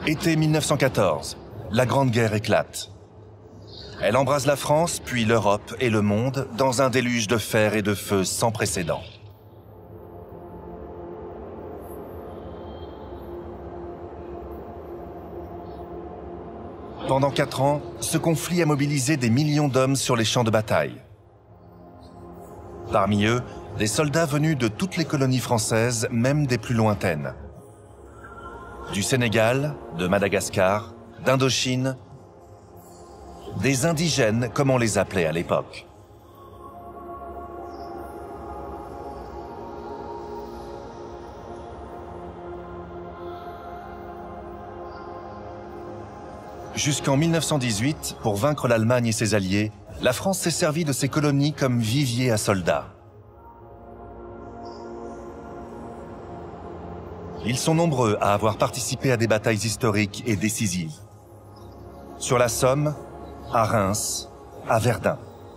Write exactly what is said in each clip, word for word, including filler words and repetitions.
Été mille neuf cent quatorze, la Grande Guerre éclate. Elle embrase la France, puis l'Europe et le monde dans un déluge de fer et de feu sans précédent. Pendant quatre ans, ce conflit a mobilisé des millions d'hommes sur les champs de bataille. Parmi eux, des soldats venus de toutes les colonies françaises, même des plus lointaines. Du Sénégal, de Madagascar, d'Indochine, des indigènes comme on les appelait à l'époque. Jusqu'en mille neuf cent dix-huit, pour vaincre l'Allemagne et ses alliés, la France s'est servie de ses colonies comme vivier à soldats. Ils sont nombreux à avoir participé à des batailles historiques et décisives. Sur la Somme, à Reims, à Verdun.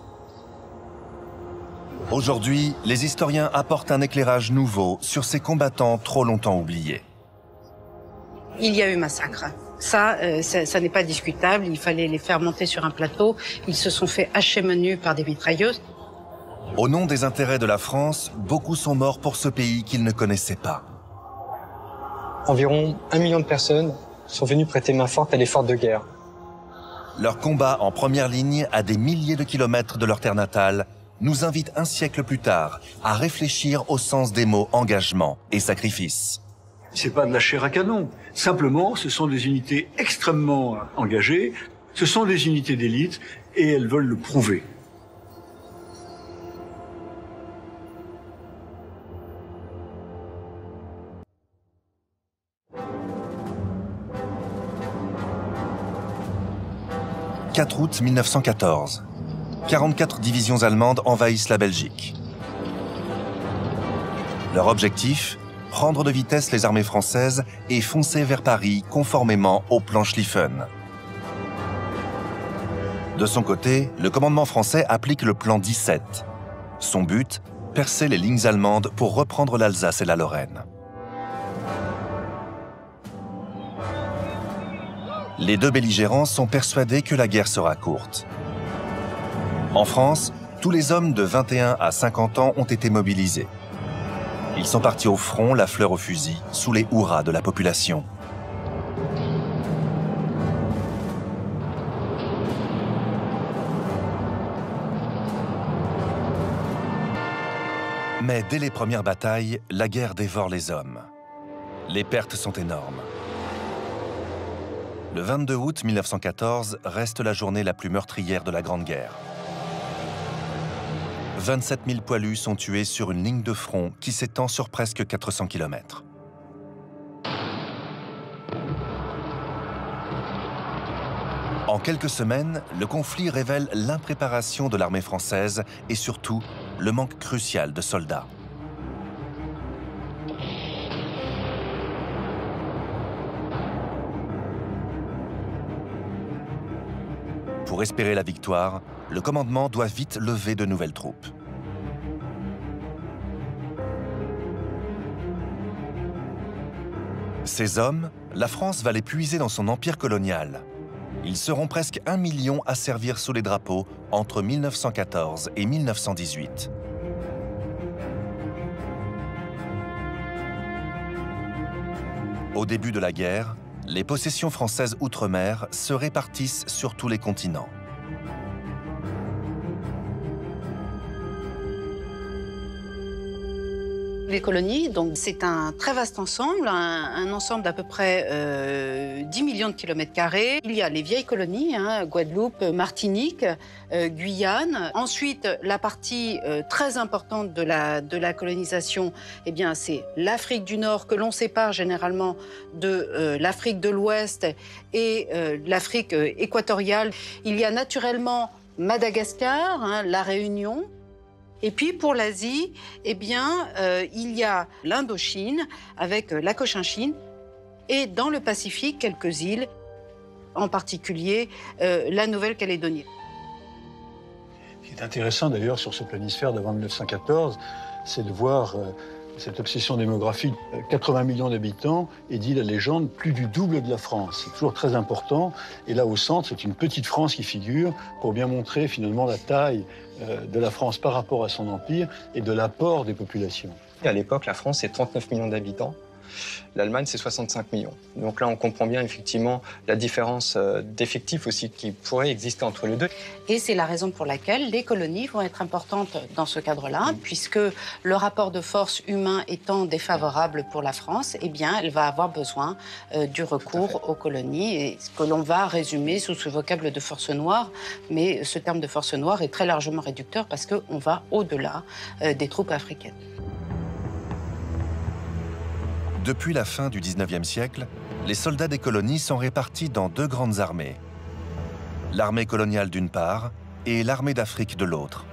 Aujourd'hui, les historiens apportent un éclairage nouveau sur ces combattants trop longtemps oubliés. Il y a eu massacre. Ça, euh, ça, ça n'est pas discutable. Il fallait les faire monter sur un plateau. Ils se sont fait hacher menus par des mitrailleuses. Au nom des intérêts de la France, beaucoup sont morts pour ce pays qu'ils ne connaissaient pas. Environ un million de personnes sont venues prêter main forte à l'effort de guerre. Leur combat en première ligne, à des milliers de kilomètres de leur terre natale, nous invite un siècle plus tard à réfléchir au sens des mots engagement et sacrifice. C'est pas de la chair à canon. Simplement, ce sont des unités extrêmement engagées, ce sont des unités d'élite et elles veulent le prouver. quatre août mille neuf cent quatorze. quarante-quatre divisions allemandes envahissent la Belgique. Leur objectif ? Prendre de vitesse les armées françaises et foncer vers Paris conformément au plan Schlieffen. De son côté, le commandement français applique le plan dix-sept. Son but, percer les lignes allemandes pour reprendre l'Alsace et la Lorraine. Les deux belligérants sont persuadés que la guerre sera courte. En France, tous les hommes de vingt et un à cinquante ans ont été mobilisés. Ils sont partis au front, la fleur au fusil, sous les hurrahs de la population. Mais dès les premières batailles, la guerre dévore les hommes. Les pertes sont énormes. Le vingt-deux août mille neuf cent quatorze reste la journée la plus meurtrière de la Grande Guerre. vingt-sept mille poilus sont tués sur une ligne de front qui s'étend sur presque quatre cents kilomètres. En quelques semaines, le conflit révèle l'impréparation de l'armée française et surtout le manque crucial de soldats. Pour espérer la victoire, le commandement doit vite lever de nouvelles troupes. Ces hommes, la France va les puiser dans son empire colonial. Ils seront presque un million à servir sous les drapeaux entre mille neuf cent quatorze et mille neuf cent dix-huit. Au début de la guerre, les possessions françaises outre-mer se répartissent sur tous les continents. Les colonies, donc c'est un très vaste ensemble, un, un ensemble d'à peu près euh, dix millions de kilomètres carrés. Il y a les vieilles colonies, hein, Guadeloupe, Martinique, euh, Guyane. Ensuite, la partie euh, très importante de la, de la colonisation, eh bien, c'est l'Afrique du Nord que l'on sépare généralement de euh, l'Afrique de l'Ouest et euh, l'Afrique euh, équatoriale. Il y a naturellement Madagascar, hein, la Réunion. Et puis pour l'Asie, eh bien, euh, il y a l'Indochine avec euh, la Cochinchine et dans le Pacifique, quelques îles, en particulier euh, la Nouvelle-Calédonie. Ce qui est intéressant d'ailleurs sur ce planisphère d'avant mille neuf cent quatorze, c'est de voir euh, Cette obsession démographique, quatre-vingts millions d'habitants, et dit la légende, plus du double de la France. C'est toujours très important. Et là, au centre, c'est une petite France qui figure pour bien montrer finalement la taille de la France par rapport à son empire et de l'apport des populations. À l'époque, la France, c'est trente-neuf millions d'habitants. L'Allemagne, c'est soixante-cinq millions. Donc là, on comprend bien effectivement la différence d'effectifs aussi qui pourrait exister entre les deux. Et c'est la raison pour laquelle les colonies vont être importantes dans ce cadre-là, mmh. puisque le rapport de force humain étant défavorable pour la France, eh bien, elle va avoir besoin euh, du recours aux colonies, et ce que l'on va résumer sous ce vocable de force noire. Mais ce terme de force noire est très largement réducteur parce qu'on va au-delà euh, des troupes africaines. Depuis la fin du dix-neuvième siècle, les soldats des colonies sont répartis dans deux grandes armées. L'armée coloniale d'une part et l'armée d'Afrique de l'autre.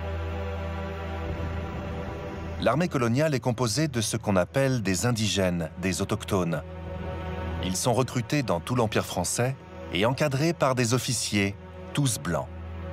L'armée coloniale est composée de ce qu'on appelle des indigènes, des autochtones. Ils sont recrutés dans tout l'Empire français et encadrés par des officiers, tous blancs.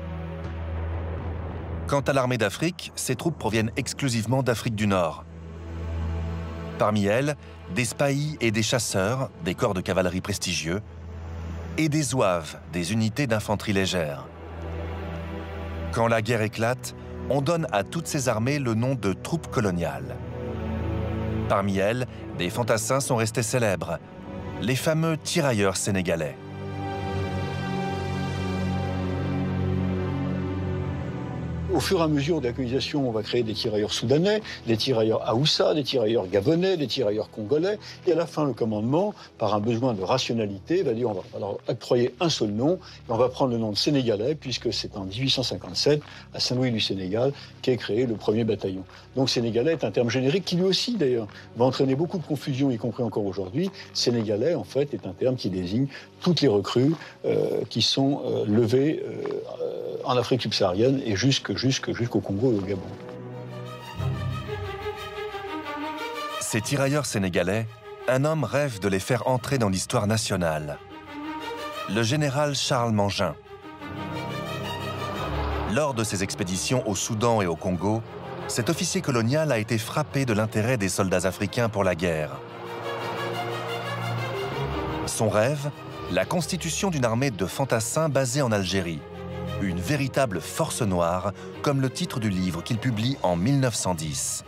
Quant à l'armée d'Afrique, ses troupes proviennent exclusivement d'Afrique du Nord. Parmi elles, des spahis et des chasseurs, des corps de cavalerie prestigieux, et des zouaves, des unités d'infanterie légère. Quand la guerre éclate, on donne à toutes ces armées le nom de troupes coloniales. Parmi elles, des fantassins sont restés célèbres, les fameux tirailleurs sénégalais. Au fur et à mesure de la colonisation, on va créer des tirailleurs soudanais, des tirailleurs haoussa, des tirailleurs gabonais, des tirailleurs congolais. Et à la fin, le commandement, par un besoin de rationalité, va dire on va leur octroyer un seul nom. Et on va prendre le nom de sénégalais, puisque c'est en mille huit cent cinquante-sept, à Saint-Louis du Sénégal, qu'est créé le premier bataillon. Donc sénégalais est un terme générique qui lui aussi, d'ailleurs, va entraîner beaucoup de confusion, y compris encore aujourd'hui. Sénégalais, en fait, est un terme qui désigne toutes les recrues euh, qui sont euh, levées euh, en Afrique subsaharienne et jusque jusqu'au Congo et au Gabon. Ces tirailleurs sénégalais, un homme rêve de les faire entrer dans l'histoire nationale. Le général Charles Mangin. Lors de ses expéditions au Soudan et au Congo, cet officier colonial a été frappé de l'intérêt des soldats africains pour la guerre. Son rêve, la constitution d'une armée de fantassins basée en Algérie. Une véritable force noire, comme le titre du livre qu'il publie en mille neuf cent dix.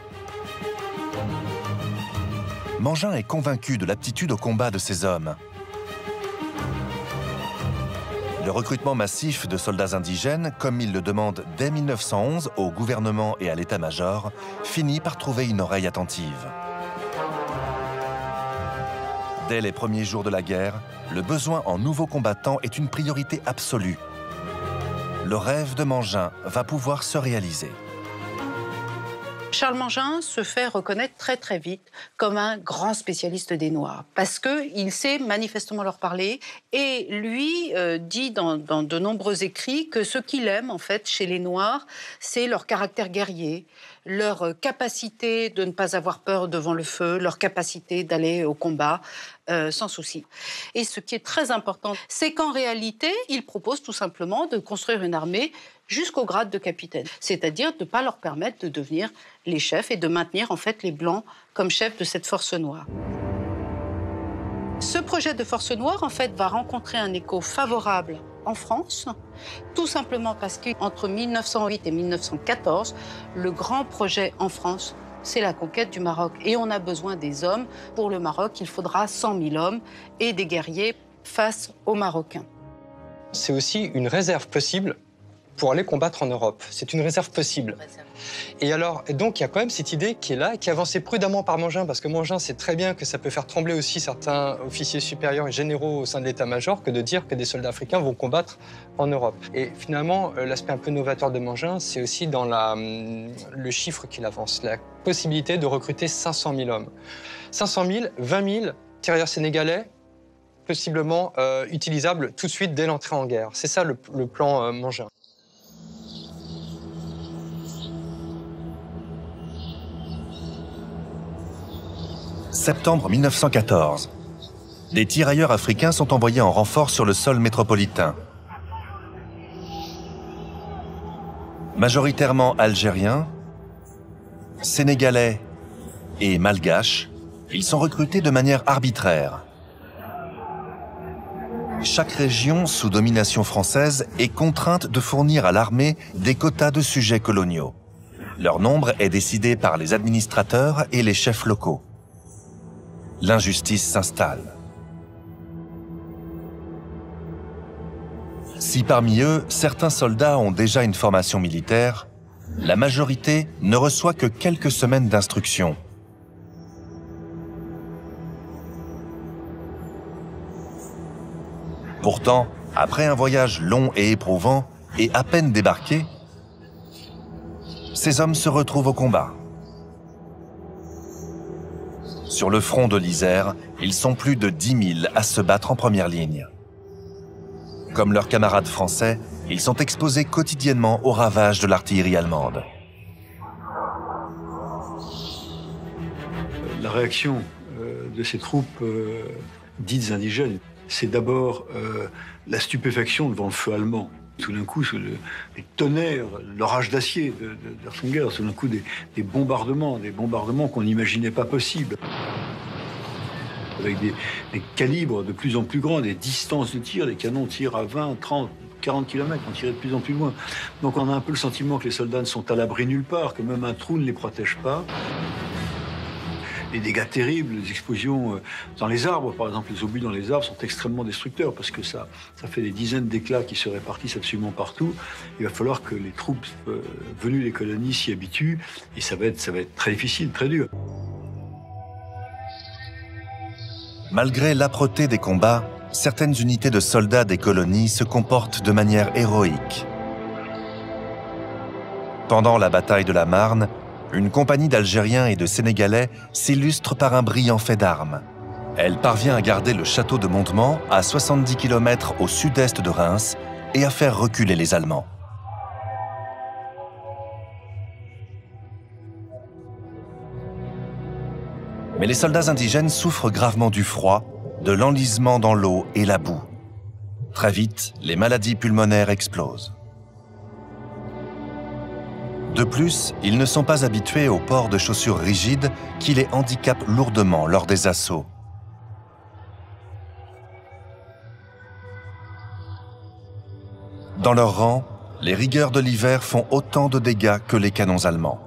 Mangin est convaincu de l'aptitude au combat de ces hommes. Le recrutement massif de soldats indigènes, comme il le demande dès mille neuf cent onze au gouvernement et à l'état-major, finit par trouver une oreille attentive. Dès les premiers jours de la guerre, le besoin en nouveaux combattants est une priorité absolue. Le rêve de Mangin va pouvoir se réaliser. Charles Mangin se fait reconnaître très très vite comme un grand spécialiste des Noirs parce qu'il sait manifestement leur parler et lui euh, dit dans, dans de nombreux écrits que ce qu'il aime en fait chez les Noirs, c'est leur caractère guerrier, leur capacité de ne pas avoir peur devant le feu, leur capacité d'aller au combat euh, sans souci. Et ce qui est très important, c'est qu'en réalité, il propose tout simplement de construire une armée jusqu'au grade de capitaine, c'est-à-dire de ne pas leur permettre de devenir les chefs et de maintenir en fait les Blancs comme chefs de cette force noire. Ce projet de force noire en fait va rencontrer un écho favorable en France, tout simplement parce qu'entre mille neuf cent huit et mille neuf cent quatorze, le grand projet en France, c'est la conquête du Maroc. Et on a besoin des hommes. Pour le Maroc, il faudra cent mille hommes et des guerriers face aux Marocains. C'est aussi une réserve possible pour aller combattre en Europe. C'est une réserve possible. Et alors, et donc, il y a quand même cette idée qui est là, qui est avancée prudemment par Mangin, parce que Mangin sait très bien que ça peut faire trembler aussi certains officiers supérieurs et généraux au sein de l'état-major que de dire que des soldats africains vont combattre en Europe. Et finalement, l'aspect un peu novateur de Mangin, c'est aussi dans la, le chiffre qu'il avance, la possibilité de recruter cinq cent mille hommes. cinq cent mille, vingt mille tirailleurs sénégalais, possiblement euh, utilisables tout de suite dès l'entrée en guerre. C'est ça le, le plan euh, Mangin. Septembre mille neuf cent quatorze. Des tirailleurs africains sont envoyés en renfort sur le sol métropolitain. Majoritairement algériens, sénégalais et malgaches, ils sont recrutés de manière arbitraire. Chaque région sous domination française est contrainte de fournir à l'armée des quotas de sujets coloniaux. Leur nombre est décidé par les administrateurs et les chefs locaux. L'injustice s'installe. Si parmi eux, certains soldats ont déjà une formation militaire, la majorité ne reçoit que quelques semaines d'instruction. Pourtant, après un voyage long et éprouvant, et à peine débarqués, ces hommes se retrouvent au combat. Sur le front de l'Isère, ils sont plus de dix mille à se battre en première ligne. Comme leurs camarades français, ils sont exposés quotidiennement aux ravages de l'artillerie allemande. La réaction euh, de ces troupes euh, dites indigènes, c'est d'abord euh, la stupéfaction devant le feu allemand. Tout d'un coup, le, les tonnerres, l'orage d'acier de, de, de Herzogenaurach, tout d'un coup des, des bombardements, des bombardements qu'on n'imaginait pas possibles. Avec des, des calibres de plus en plus grands, des distances de tir, les canons tirent à vingt, trente, quarante kilomètres, on tirait de plus en plus loin. Donc on a un peu le sentiment que les soldats ne sont à l'abri nulle part, que même un trou ne les protège pas. Les dégâts terribles, les explosions dans les arbres, par exemple, les obus dans les arbres sont extrêmement destructeurs parce que ça, ça fait des dizaines d'éclats qui se répartissent absolument partout. Il va falloir que les troupes euh, venues des colonies s'y habituent et ça va être, ça va être très difficile, très dur. Malgré l'âpreté des combats, certaines unités de soldats des colonies se comportent de manière héroïque. Pendant la bataille de la Marne, une compagnie d'Algériens et de Sénégalais s'illustre par un brillant fait d'armes. Elle parvient à garder le château de Mondement à soixante-dix kilomètres au sud-est de Reims et à faire reculer les Allemands. Mais les soldats indigènes souffrent gravement du froid, de l'enlisement dans l'eau et la boue. Très vite, les maladies pulmonaires explosent. De plus, ils ne sont pas habitués au port de chaussures rigides qui les handicapent lourdement lors des assauts. Dans leur rang, les rigueurs de l'hiver font autant de dégâts que les canons allemands.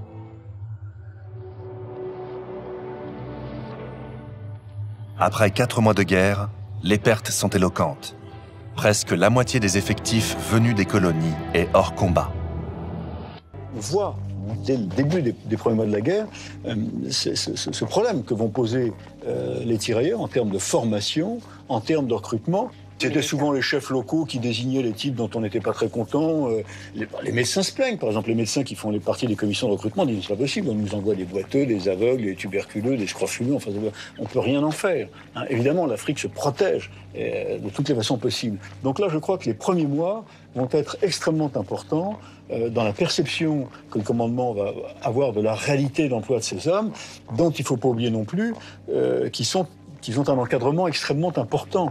Après quatre mois de guerre, les pertes sont éloquentes. Presque la moitié des effectifs venus des colonies est hors combat. On voit, dès le début des, des premiers mois de la guerre, euh, ce, ce, ce problème que vont poser euh, les tirailleurs en termes de formation, en termes de recrutement. C'était souvent les chefs locaux qui désignaient les types dont on n'était pas très content. Euh, les, les médecins se plaignent, par exemple, les médecins qui font les parties des commissions de recrutement disent c'est pas possible, on nous envoie des boiteux, des aveugles, des tuberculeux, des scrofuleux, enfin on peut rien en faire. Hein. Évidemment, l'Afrique se protège euh, de toutes les façons possibles. Donc là, je crois que les premiers mois vont être extrêmement importants euh, dans la perception que le commandement va avoir de la réalité d'emploi de ces hommes, dont il ne faut pas oublier non plus euh, qu'ils sont, qu'ils ont un encadrement extrêmement important.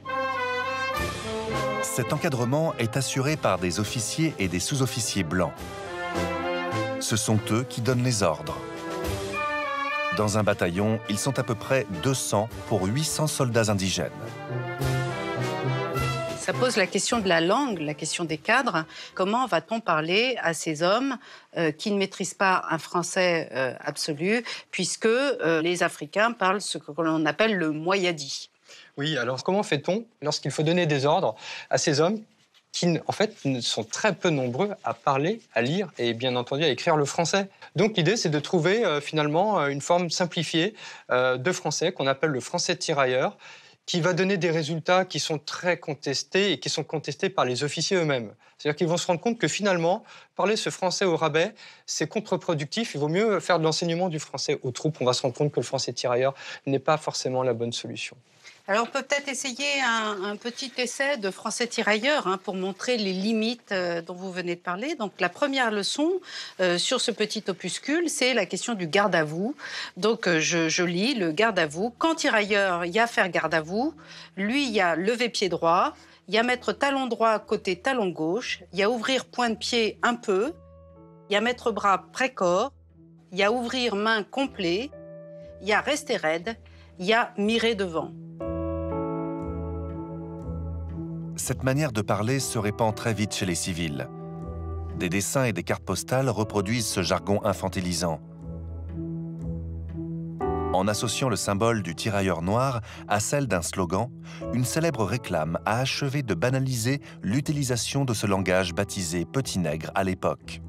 Cet encadrement est assuré par des officiers et des sous-officiers blancs. Ce sont eux qui donnent les ordres. Dans un bataillon, ils sont à peu près deux cents pour huit cents soldats indigènes. Ça pose la question de la langue, la question des cadres. Comment va-t-on parler à ces hommes euh, qui ne maîtrisent pas un français euh, absolu, puisque euh, les Africains parlent ce que l'on appelle le moyadi. Oui, alors comment fait-on lorsqu'il faut donner des ordres à ces hommes qui, en fait, sont très peu nombreux à parler, à lire et bien entendu à écrire le français? Donc l'idée, c'est de trouver euh, finalement une forme simplifiée euh, de français qu'on appelle le français tirailleur, qui va donner des résultats qui sont très contestés et qui sont contestés par les officiers eux-mêmes. C'est-à-dire qu'ils vont se rendre compte que finalement, parler ce français au rabais, c'est contre-productif. Il vaut mieux faire de l'enseignement du français aux troupes. On va se rendre compte que le français tirailleur n'est pas forcément la bonne solution. Alors, on peut peut-être essayer un, un petit essai de français tirailleur hein, pour montrer les limites euh, dont vous venez de parler. Donc, la première leçon euh, sur ce petit opuscule, c'est la question du garde à vous. Donc, euh, je, je lis le garde à vous. Quand tirailleur, il y a faire garde à vous. Lui, il y a lever pied droit. Il y a mettre talon droit côté talon gauche. Il y a ouvrir point de pied un peu. Il y a mettre bras près-corps. Il y a ouvrir main complet, il y a rester raide, il y a mirer devant. Cette manière de parler se répand très vite chez les civils. Des dessins et des cartes postales reproduisent ce jargon infantilisant. En associant le symbole du tirailleur noir à celle d'un slogan, une célèbre réclame a achevé de banaliser l'utilisation de ce langage baptisé petit nègre à l'époque.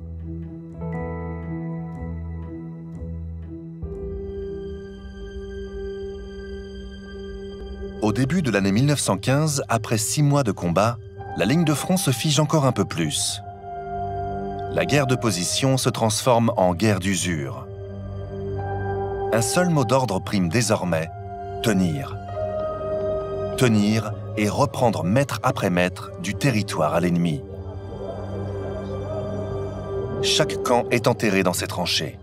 Au début de l'année mille neuf cent quinze, après six mois de combat, la ligne de front se fige encore un peu plus. La guerre de position se transforme en guerre d'usure. Un seul mot d'ordre prime désormais, tenir. Tenir et reprendre mètre après mètre du territoire à l'ennemi. Chaque camp est enterré dans ses tranchées.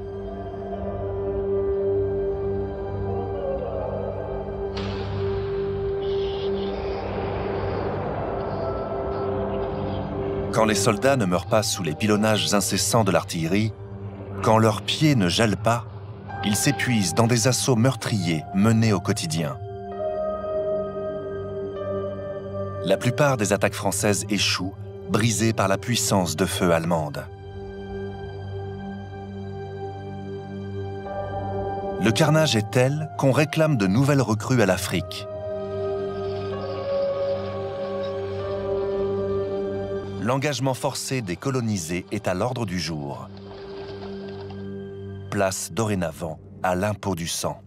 Quand les soldats ne meurent pas sous les pilonnages incessants de l'artillerie, quand leurs pieds ne gèlent pas, ils s'épuisent dans des assauts meurtriers menés au quotidien. La plupart des attaques françaises échouent, brisées par la puissance de feu allemande. Le carnage est tel qu'on réclame de nouvelles recrues à l'Afrique. L'engagement forcé des colonisés est à l'ordre du jour. Place dorénavant à l'impôt du sang.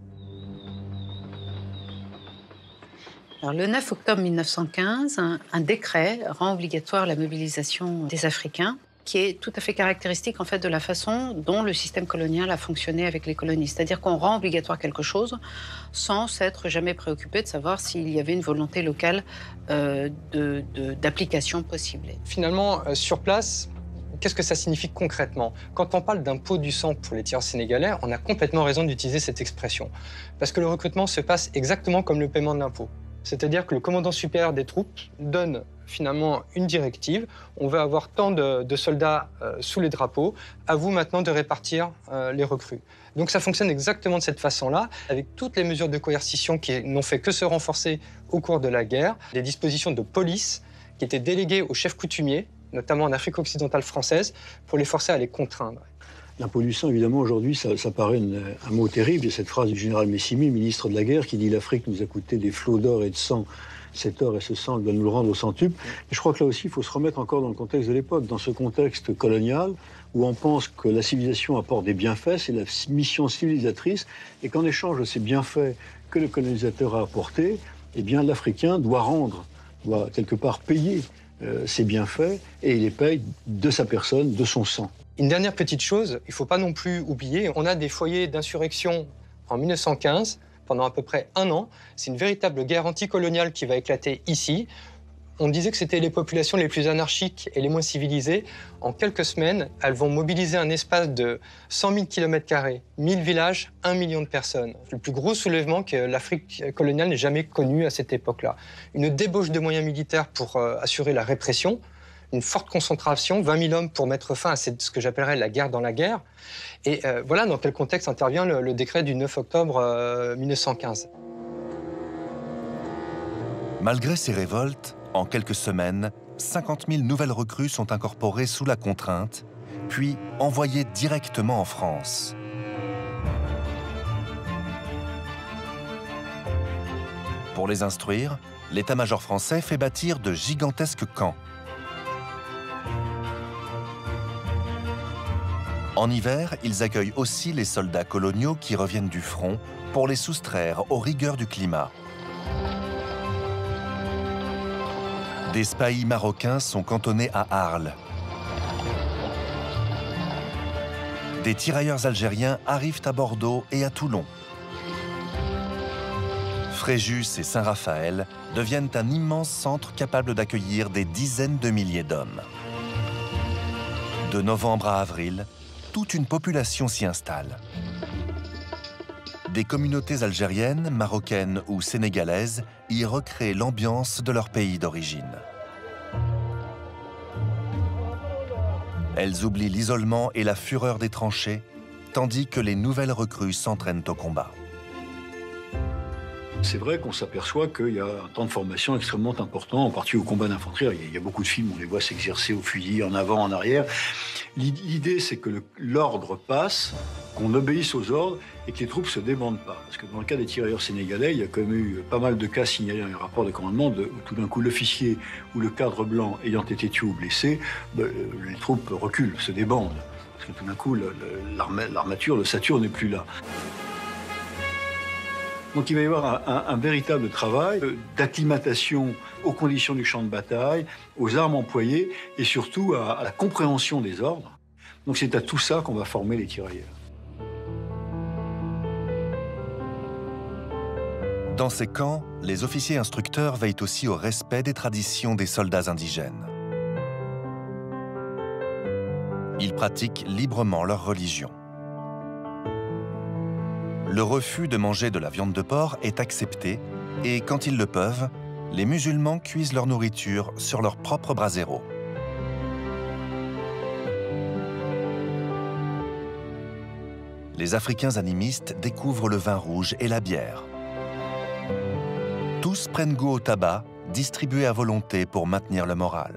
Alors, le neuf octobre mille neuf cent quinze, un, un décret rend obligatoire la mobilisation des Africains, qui est tout à fait caractéristique en fait de la façon dont le système colonial a fonctionné avec les colonies. C'est-à-dire qu'on rend obligatoire quelque chose sans s'être jamais préoccupé de savoir s'il y avait une volonté locale euh, de, de, d'application possible. Finalement, euh, sur place, qu'est-ce que ça signifie concrètement? Quand on parle d'impôt du sang pour les tireurs sénégalais, on a complètement raison d'utiliser cette expression. Parce que le recrutement se passe exactement comme le paiement de l'impôt. C'est-à-dire que le commandant supérieur des troupes donne finalement une directive. On veut avoir tant de, de soldats euh, sous les drapeaux. À vous maintenant de répartir euh, les recrues. Donc ça fonctionne exactement de cette façon-là, avec toutes les mesures de coercition qui n'ont fait que se renforcer au cours de la guerre, des dispositions de police qui étaient déléguées aux chefs coutumiers, notamment en Afrique occidentale française, pour les forcer à les contraindre. L'impôt du sang, évidemment, aujourd'hui, ça, ça paraît une, un mot terrible. Il y a cette phrase du général Messimy, ministre de la guerre, qui dit « L'Afrique nous a coûté des flots d'or et de sang. Cet or et ce sang, elle doit nous le rendre au centuple. » Et je crois que là aussi, il faut se remettre encore dans le contexte de l'époque, dans ce contexte colonial, où on pense que la civilisation apporte des bienfaits, c'est la mission civilisatrice, et qu'en échange de ces bienfaits que le colonisateur a apportés, eh bien, l'Africain doit rendre, doit quelque part payer euh, ses bienfaits, et il les paye de sa personne, de son sang. Une dernière petite chose, il ne faut pas non plus oublier, on a des foyers d'insurrection en mille neuf cent quinze, pendant à peu près un an. C'est une véritable guerre anticoloniale qui va éclater ici. On disait que c'était les populations les plus anarchiques et les moins civilisées. En quelques semaines, elles vont mobiliser un espace de cent mille kilomètres carrés, mille villages, un million de personnes. Le plus gros soulèvement que l'Afrique coloniale n'ait jamais connu à cette époque-là. Une débauche de moyens militaires pour euh, assurer la répression, une forte concentration, vingt mille hommes pour mettre fin à cette, ce que j'appellerais la guerre dans la guerre. Et euh, voilà dans quel contexte intervient le, le décret du neuf octobre euh, mille neuf cent quinze. Malgré ces révoltes, en quelques semaines, cinquante mille nouvelles recrues sont incorporées sous la contrainte, puis envoyées directement en France. Pour les instruire, l'état-major français fait bâtir de gigantesques camps. En hiver, ils accueillent aussi les soldats coloniaux qui reviennent du front pour les soustraire aux rigueurs du climat. Des spahis marocains sont cantonnés à Arles. Des tirailleurs algériens arrivent à Bordeaux et à Toulon. Fréjus et Saint-Raphaël deviennent un immense centre capable d'accueillir des dizaines de milliers d'hommes. De novembre à avril, toute une population s'y installe. Des communautés algériennes, marocaines ou sénégalaises y recréent l'ambiance de leur pays d'origine. Elles oublient l'isolement et la fureur des tranchées, tandis que les nouvelles recrues s'entraînent au combat. C'est vrai qu'on s'aperçoit qu'il y a un temps de formation extrêmement important, en partie au combat d'infanterie. Il y a beaucoup de films où on les voit s'exercer au fusil, en avant, en arrière. L'idée, c'est que l'ordre passe, qu'on obéisse aux ordres et que les troupes ne se débandent pas. Parce que dans le cas des tirailleurs sénégalais, il y a quand même eu pas mal de cas signalés dans les rapports de commandement de, où tout d'un coup l'officier ou le cadre blanc ayant été tué ou blessé, ben, les troupes reculent, se débandent. Parce que tout d'un coup, l'armature, le sature n'est plus là. Donc il va y avoir un, un, un véritable travail d'acclimatation aux conditions du champ de bataille, aux armes employées et surtout à, à la compréhension des ordres. Donc c'est à tout ça qu'on va former les tirailleurs. Dans ces camps, les officiers instructeurs veillent aussi au respect des traditions des soldats indigènes. Ils pratiquent librement leur religion. Le refus de manger de la viande de porc est accepté et, quand ils le peuvent, les musulmans cuisent leur nourriture sur leur propre brasero. Les Africains animistes découvrent le vin rouge et la bière. Tous prennent goût au tabac, distribué à volonté pour maintenir le moral.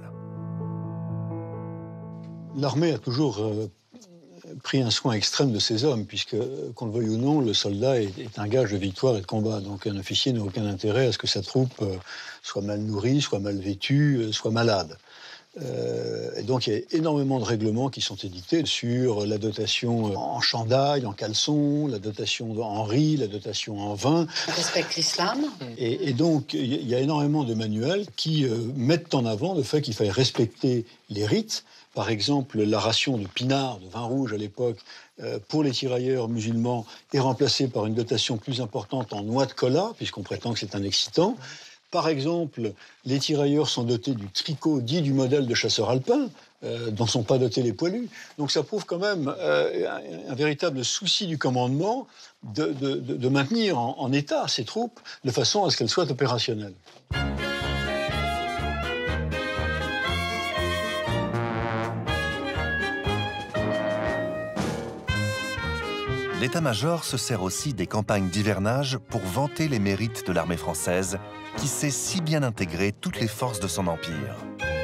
L'armée a toujours euh, pris un soin extrême de ses hommes, puisque, qu'on le veuille ou non, le soldat est, est un gage de victoire et de combat. Donc un officier n'a aucun intérêt à ce que sa troupe euh, soit mal nourrie, soit mal vêtue, euh, soit malade. Euh, et donc il y a énormément de règlements qui sont édités sur la dotation en chandail, en caleçon, la dotation en riz, la dotation en vin. On respecte l'islam. Et, et donc il y a énormément de manuels qui euh, mettent en avant le fait qu'il fallait respecter les rites. Par exemple, la ration de pinard, de vin rouge à l'époque, euh, pour les tirailleurs musulmans est remplacée par une dotation plus importante en noix de cola, puisqu'on prétend que c'est un excitant. Par exemple, les tirailleurs sont dotés du tricot dit du modèle de chasseur alpin, euh, dont ne sont pas dotés les poilus. Donc ça prouve quand même euh, un, un véritable souci du commandement de, de, de, de maintenir en, en état ces troupes de façon à ce qu'elles soient opérationnelles. L'état-major se sert aussi des campagnes d'hivernage pour vanter les mérites de l'armée française, qui sait si bien intégrer toutes les forces de son empire.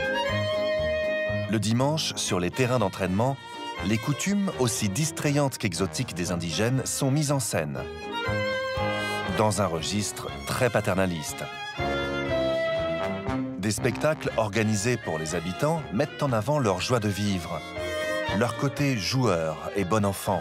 Le dimanche, sur les terrains d'entraînement, les coutumes, aussi distrayantes qu'exotiques des indigènes, sont mises en scène, dans un registre très paternaliste. Des spectacles organisés pour les habitants mettent en avant leur joie de vivre, leur côté joueur et bon enfant.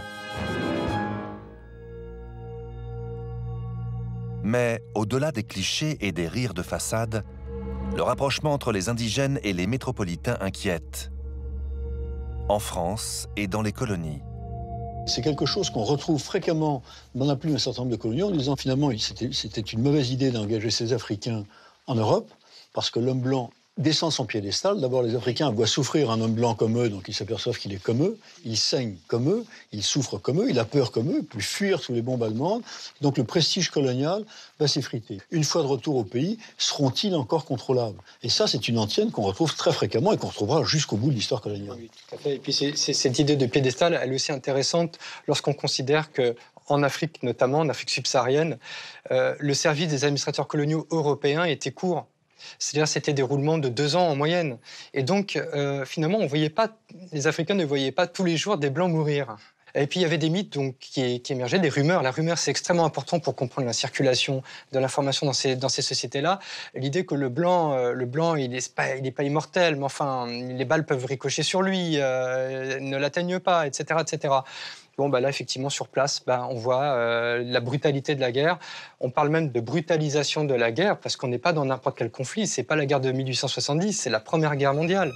Mais au-delà des clichés et des rires de façade, le rapprochement entre les indigènes et les métropolitains inquiète, en France et dans les colonies. C'est quelque chose qu'on retrouve fréquemment dans la plume d'un certain nombre de colonies en disant finalement c'était une mauvaise idée d'engager ces Africains en Europe parce que l'homme blanc descend son piédestal. D'abord, les Africains voient souffrir un homme blanc comme eux, donc ils s'aperçoivent qu'il est comme eux, il saigne comme eux, il souffre comme eux, il a peur comme eux, il peut fuir sous les bombes allemandes. Donc le prestige colonial va s'effriter. Une fois de retour au pays, seront-ils encore contrôlables? Et ça, c'est une antienne qu'on retrouve très fréquemment et qu'on retrouvera jusqu'au bout de l'histoire coloniale. Oui, tout à fait. Et puis c'est, c'est, cette idée de piédestal, elle est aussi intéressante lorsqu'on considère que en Afrique, notamment en Afrique subsaharienne, euh, le service des administrateurs coloniaux européens était court. C'est-à-dire c'était des roulements de deux ans en moyenne. Et donc, euh, finalement, on voyait pas, les Africains ne voyaient pas tous les jours des Blancs mourir. Et puis, il y avait des mythes donc, qui, qui émergeaient, des rumeurs. La rumeur, c'est extrêmement important pour comprendre la circulation de l'information dans ces, dans ces sociétés-là. L'idée que le Blanc, euh, le blanc il n'est pas, il est pas immortel, mais enfin, les balles peuvent ricocher sur lui, euh, ne l'atteignent pas, et cetera, et cetera. Bon, bah là, effectivement, sur place, bah, on voit euh, la brutalité de la guerre. On parle même de brutalisation de la guerre, parce qu'on n'est pas dans n'importe quel conflit. C'est pas la guerre de mille huit cent soixante-dix, c'est la Première Guerre mondiale.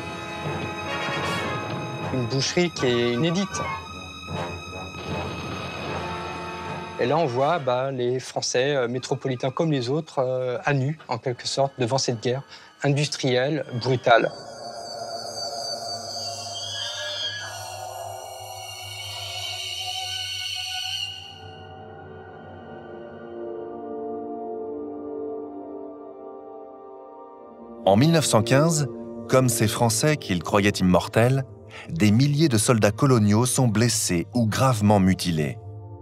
Une boucherie qui est inédite. Et là, on voit bah, les Français euh, métropolitains comme les autres, euh, à nu, en quelque sorte, devant cette guerre industrielle, brutale. En mille neuf cent quinze, comme ces Français qu'ils croyaient immortels, des milliers de soldats coloniaux sont blessés ou gravement mutilés.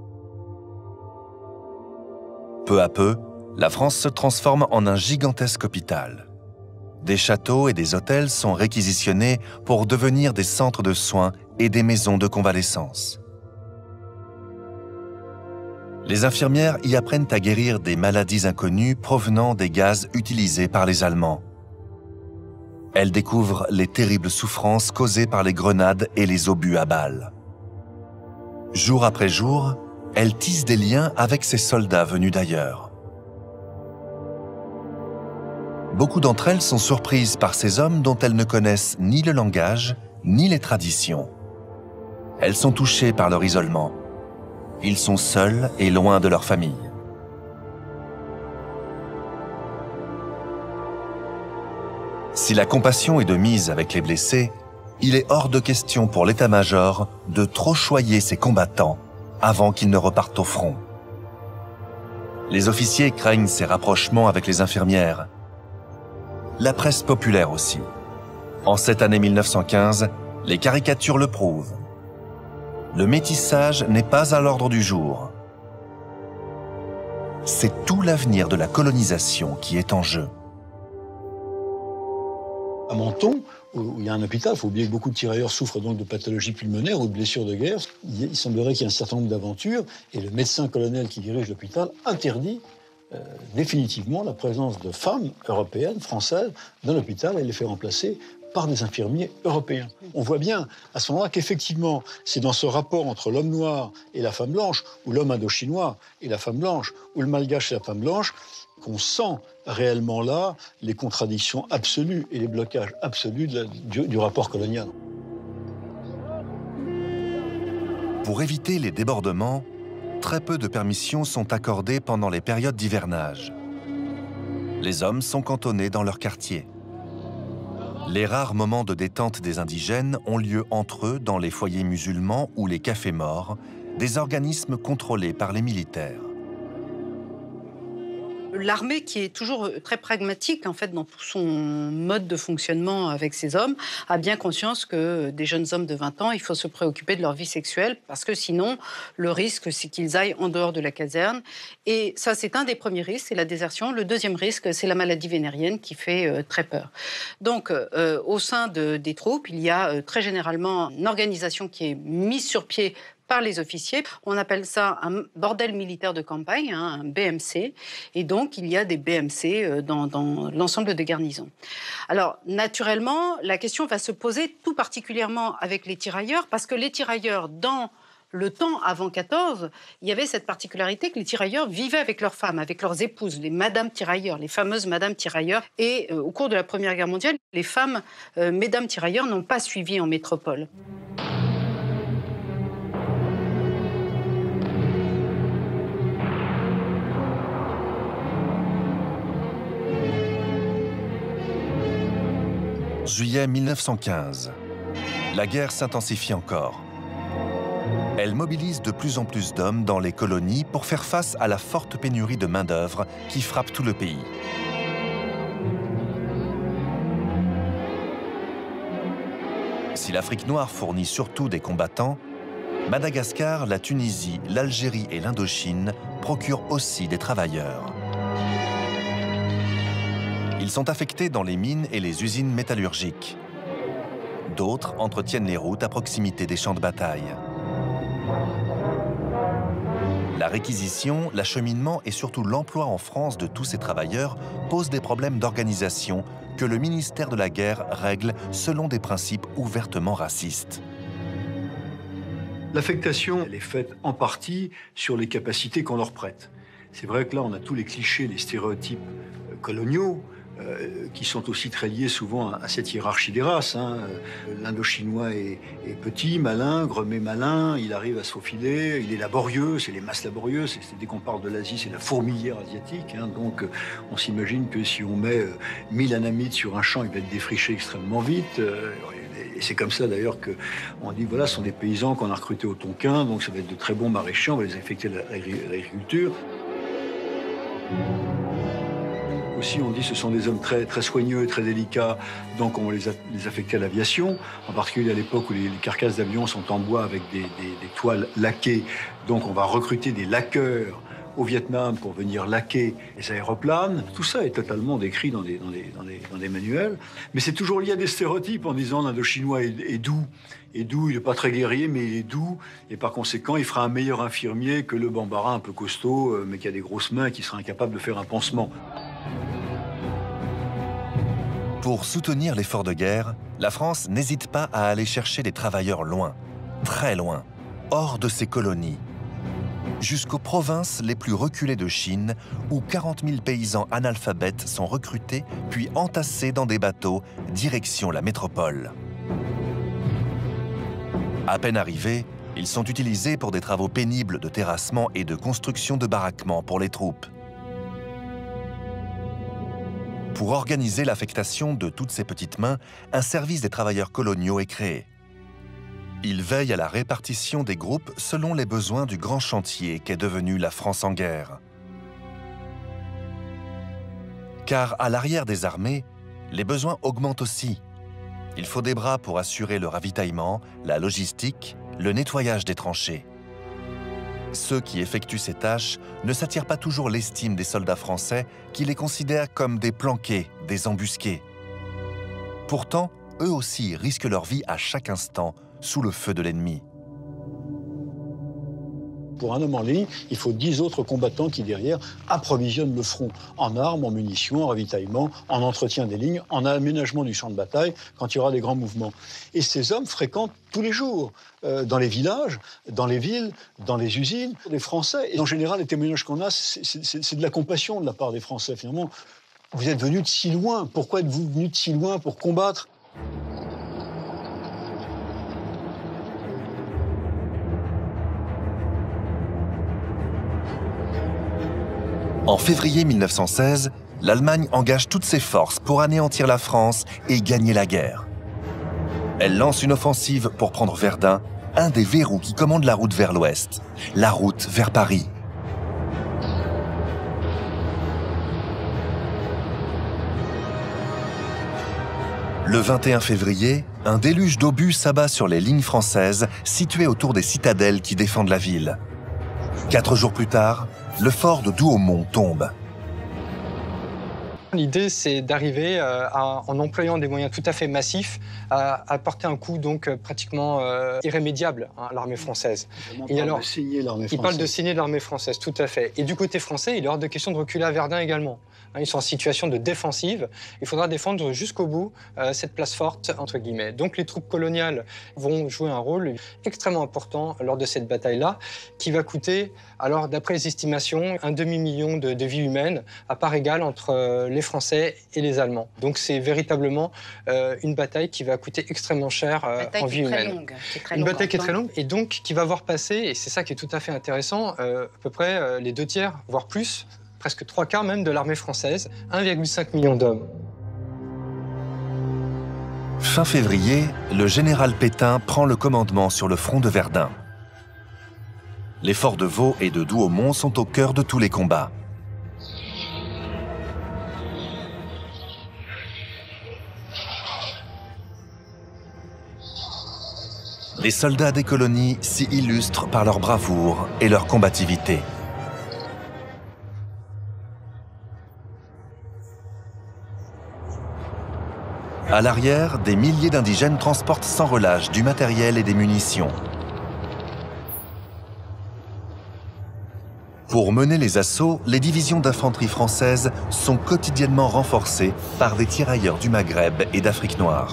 Peu à peu, la France se transforme en un gigantesque hôpital. Des châteaux et des hôtels sont réquisitionnés pour devenir des centres de soins et des maisons de convalescence. Les infirmières y apprennent à guérir des maladies inconnues provenant des gaz utilisés par les Allemands. Elles découvrent les terribles souffrances causées par les grenades et les obus à balles. Jour après jour, elles tissent des liens avec ces soldats venus d'ailleurs. Beaucoup d'entre elles sont surprises par ces hommes dont elles ne connaissent ni le langage, ni les traditions. Elles sont touchées par leur isolement. Ils sont seuls et loin de leur famille. Si la compassion est de mise avec les blessés, il est hors de question pour l'état-major de trop choyer ses combattants avant qu'ils ne repartent au front. Les officiers craignent ces rapprochements avec les infirmières. La presse populaire aussi. En cette année mille neuf cent quinze, les caricatures le prouvent. Le métissage n'est pas à l'ordre du jour. C'est tout l'avenir de la colonisation qui est en jeu. À Menton, où il y a un hôpital, il faut oublier que beaucoup de tirailleurs souffrent donc de pathologies pulmonaires ou de blessures de guerre. Il semblerait qu'il y ait un certain nombre d'aventures et le médecin colonel qui dirige l'hôpital interdit euh, définitivement la présence de femmes européennes, françaises, dans l'hôpital et les fait remplacer par des infirmiers européens. On voit bien à ce moment-là qu'effectivement, c'est dans ce rapport entre l'homme noir et la femme blanche, ou l'homme indo-chinois et la femme blanche, ou le malgache et la femme blanche, qu'on sent réellement là les contradictions absolues et les blocages absolus de la, du, du rapport colonial. Pour éviter les débordements, très peu de permissions sont accordées pendant les périodes d'hivernage. Les hommes sont cantonnés dans leur quartier. Les rares moments de détente des indigènes ont lieu entre eux dans les foyers musulmans ou les cafés morts, des organismes contrôlés par les militaires. L'armée, qui est toujours très pragmatique en fait dans tout son mode de fonctionnement avec ses hommes, a bien conscience que des jeunes hommes de vingt ans, il faut se préoccuper de leur vie sexuelle parce que sinon, le risque, c'est qu'ils aillent en dehors de la caserne. Et ça, c'est un des premiers risques, c'est la désertion. Le deuxième risque, c'est la maladie vénérienne qui fait euh, très peur. Donc, euh, au sein de, des troupes, il y a euh, très généralement une organisation qui est mise sur pied par les officiers. On appelle ça un bordel militaire de campagne, hein, un B M C. Et donc, il y a des B M C dans, dans l'ensemble des garnisons. Alors, naturellement, la question va se poser tout particulièrement avec les tirailleurs, parce que les tirailleurs, dans le temps avant quatorze, il y avait cette particularité que les tirailleurs vivaient avec leurs femmes, avec leurs épouses, les madames tirailleurs, les fameuses madames tirailleurs. Et euh, au cours de la Première Guerre mondiale, les femmes, euh, mesdames tirailleurs, n'ont pas suivi en métropole. Juillet mille neuf cent quinze. La guerre s'intensifie encore. Elle mobilise de plus en plus d'hommes dans les colonies pour faire face à la forte pénurie de main-d'œuvre qui frappe tout le pays. Si l'Afrique noire fournit surtout des combattants, Madagascar, la Tunisie, l'Algérie et l'Indochine procurent aussi des travailleurs. Ils sont affectés dans les mines et les usines métallurgiques. D'autres entretiennent les routes à proximité des champs de bataille. La réquisition, l'acheminement et surtout l'emploi en France de tous ces travailleurs posent des problèmes d'organisation que le ministère de la Guerre règle selon des principes ouvertement racistes. L'affectation, elle est faite en partie sur les capacités qu'on leur prête. C'est vrai que là, on a tous les clichés, les stéréotypes coloniaux, Euh, qui sont aussi très liés souvent à, à cette hiérarchie des races. Hein. L'Indo-Chinois est, est petit, malin, gremé malin, il arrive à se faufiler, il est laborieux, c'est les masses laborieuses, dès qu'on parle de l'Asie, c'est la fourmilière asiatique. Hein. Donc euh, on s'imagine que si on met euh, mille anamites sur un champ, il va être défriché extrêmement vite. Euh, et c'est comme ça d'ailleurs qu'on dit, voilà, ce sont des paysans qu'on a recrutés au Tonkin, donc ça va être de très bons maraîchers, on va les affecter à l'agriculture. Aussi, on dit que ce sont des hommes très, très soigneux, très délicats, donc on les a les affectés à l'aviation, en particulier à l'époque où les, les carcasses d'avions sont en bois avec des, des, des toiles laquées. Donc on va recruter des laqueurs au Vietnam pour venir laquer les aéroplanes. Tout ça est totalement décrit dans des, dans des, dans des, dans des manuels. Mais c'est toujours lié à des stéréotypes en disant l'Indochinois est, est doux. Est doux, il n'est pas très guerrier, mais il est doux. Et par conséquent, il fera un meilleur infirmier que le Bambara un peu costaud, mais qui a des grosses mains et qui sera incapable de faire un pansement. Pour soutenir l'effort de guerre, la France n'hésite pas à aller chercher des travailleurs loin, très loin, hors de ses colonies, jusqu'aux provinces les plus reculées de Chine, où quarante mille paysans analphabètes sont recrutés puis entassés dans des bateaux, direction la métropole. À peine arrivés, ils sont utilisés pour des travaux pénibles de terrassement et de construction de baraquements pour les troupes. Pour organiser l'affectation de toutes ces petites mains, un service des travailleurs coloniaux est créé. Il veille à la répartition des groupes selon les besoins du grand chantier qu'est devenu la France en guerre. Car à l'arrière des armées, les besoins augmentent aussi. Il faut des bras pour assurer le ravitaillement, la logistique, le nettoyage des tranchées. Ceux qui effectuent ces tâches ne s'attirent pas toujours l'estime des soldats français qui les considèrent comme des planqués, des embusqués. Pourtant, eux aussi risquent leur vie à chaque instant sous le feu de l'ennemi. Pour un homme en ligne, il faut dix autres combattants qui, derrière, approvisionnent le front en armes, en munitions, en ravitaillement, en entretien des lignes, en aménagement du champ de bataille, quand il y aura des grands mouvements. Et ces hommes fréquentent tous les jours, euh, dans les villages, dans les villes, dans les usines, les Français. Et en général, les témoignages qu'on a, c'est de la compassion de la part des Français, finalement. Vous êtes venus de si loin, pourquoi êtes-vous venus de si loin pour combattre ? En février mille neuf cent seize, l'Allemagne engage toutes ses forces pour anéantir la France et gagner la guerre. Elle lance une offensive pour prendre Verdun, un des verrous qui commande la route vers l'ouest, la route vers Paris. Le vingt et un février, un déluge d'obus s'abat sur les lignes françaises situées autour des citadelles qui défendent la ville. Quatre jours plus tard, le fort de Douaumont tombe. L'idée, c'est d'arriver, euh, en employant des moyens tout à fait massifs, à, à porter un coup donc euh, pratiquement euh, irrémédiable hein, à l'armée française. Il Et alors, de signer l'armée il parle de signer l'armée française, tout à fait. Et du côté français, il est hors de question de reculer à Verdun également. Hein, ils sont en situation de défensive. Il faudra défendre jusqu'au bout euh, cette place forte, entre guillemets. Donc les troupes coloniales vont jouer un rôle extrêmement important lors de cette bataille-là, qui va coûter, alors d'après les estimations, un demi-million de, de vies humaines, à part égale entre euh, les Français et les Allemands. Donc c'est véritablement euh, une bataille qui va coûter extrêmement cher euh, en vie humaine. Longue, qui est très une longue, bataille qui est très longue et donc qui va voir passer, et c'est ça qui est tout à fait intéressant, euh, à peu près euh, les deux tiers, voire plus, presque trois quarts même de l'armée française, un virgule cinq million d'hommes. Fin février, le général Pétain prend le commandement sur le front de Verdun. Les forts de Vaux et de Douaumont sont au cœur de tous les combats. Les soldats des colonies s'y illustrent par leur bravoure et leur combativité. À l'arrière, des milliers d'indigènes transportent sans relâche du matériel et des munitions. Pour mener les assauts, les divisions d'infanterie françaises sont quotidiennement renforcées par des tirailleurs du Maghreb et d'Afrique noire.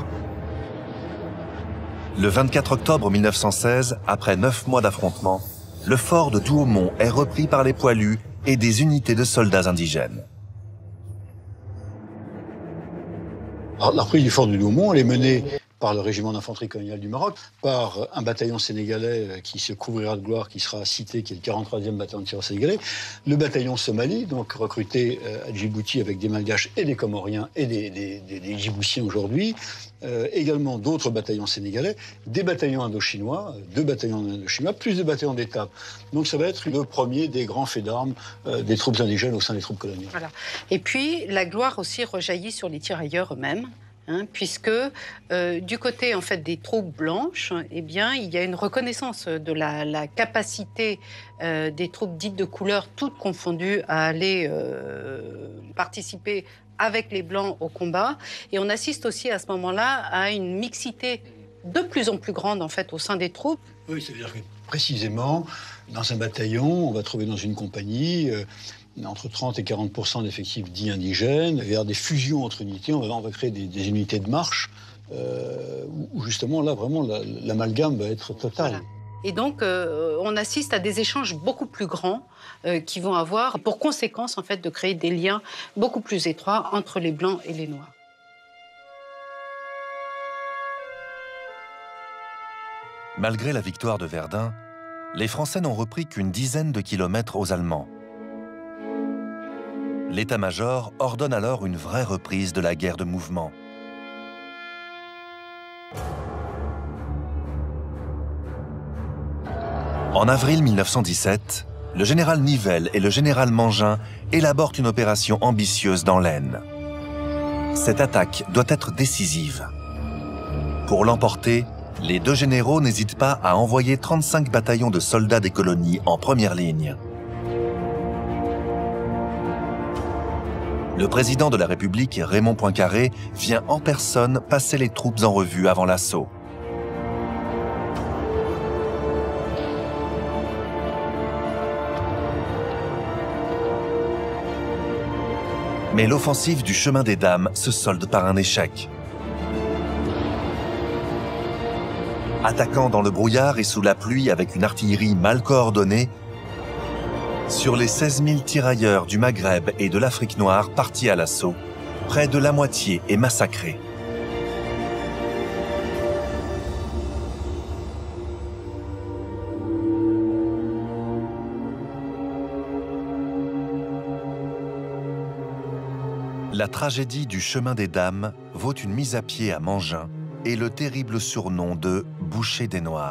Le vingt-quatre octobre mille neuf cent seize, après neuf mois d'affrontements, le fort de Douaumont est repris par les poilus et des unités de soldats indigènes. Alors, la reprise du fort de Douaumont, elle est menée par par le régiment d'infanterie coloniale du Maroc, par un bataillon sénégalais qui se couvrira de gloire, qui sera cité, qui est le quarante-troisième bataillon de tir sénégalais, le bataillon somali, donc recruté à Djibouti avec des Malgaches et des Comoriens et des, des, des, des Djiboutiens aujourd'hui, euh, également d'autres bataillons sénégalais, des bataillons indochinois, deux bataillons indochinois, plus des bataillons d'étape. Donc ça va être le premier des grands faits d'armes euh, des troupes indigènes au sein des troupes coloniales. Voilà. Et puis la gloire aussi rejaillit sur les tirailleurs eux-mêmes. Hein, puisque euh, du côté en fait des troupes blanches, eh bien, il y a une reconnaissance de la, la capacité euh, des troupes dites de couleur, toutes confondues, à aller euh, participer avec les blancs au combat. Et on assiste aussi à ce moment-là à une mixité de plus en plus grande en fait au sein des troupes. Oui, c'est-à-dire que précisément dans un bataillon, on va trouver dans une compagnie euh, entre trente et quarante pour cent d'effectifs dits indigènes, vers des fusions entre unités, on va, on va créer des, des unités de marche, euh, où justement là vraiment l'amalgame va être total. Voilà. Et donc euh, on assiste à des échanges beaucoup plus grands euh, qui vont avoir pour conséquence en fait de créer des liens beaucoup plus étroits entre les blancs et les noirs. Malgré la victoire de Verdun, les Français n'ont repris qu'une dizaine de kilomètres aux Allemands. L'état-major ordonne alors une vraie reprise de la guerre de mouvement. En avril mille neuf cent dix-sept, le général Nivelle et le général Mangin élaborent une opération ambitieuse dans l'Aisne. Cette attaque doit être décisive. Pour l'emporter, les deux généraux n'hésitent pas à envoyer trente-cinq bataillons de soldats des colonies en première ligne. Le président de la République, Raymond Poincaré, vient en personne passer les troupes en revue avant l'assaut. Mais l'offensive du chemin des Dames se solde par un échec. Attaquant dans le brouillard et sous la pluie avec une artillerie mal coordonnée, sur les seize mille tirailleurs du Maghreb et de l'Afrique noire partis à l'assaut, près de la moitié est massacrée. La tragédie du chemin des Dames vaut une mise à pied à Mangin et le terrible surnom de « boucher des Noirs ».